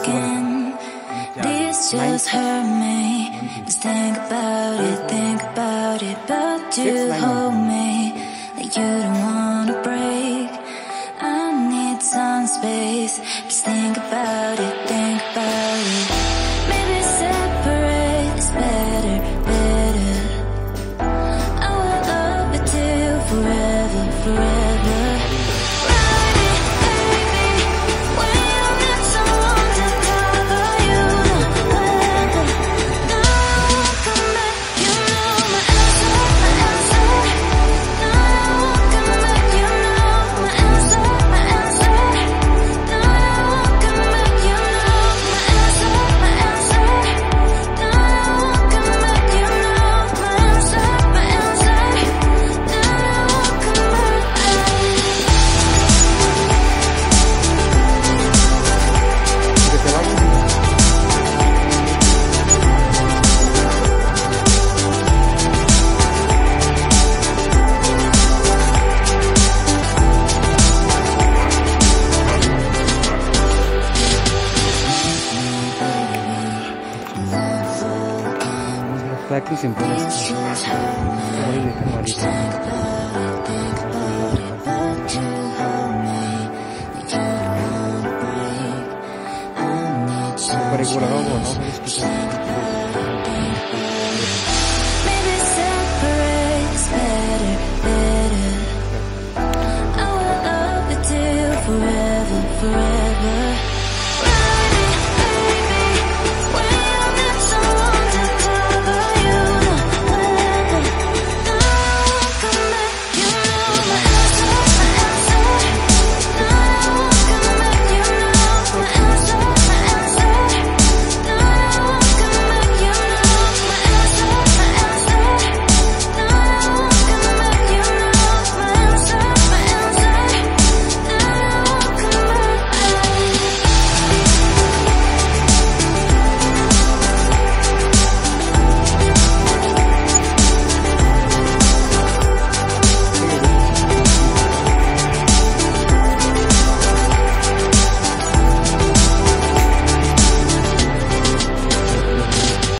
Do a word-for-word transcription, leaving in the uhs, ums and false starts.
again. This just hurt me. Just think about it, think about it. But you hold me like you don't wanna break. I need some space. Just think about it, think about it. Maybe separate is better, better. I will love you till forever, forever. Aquí se impone esto. Para igualar algo, ¿no?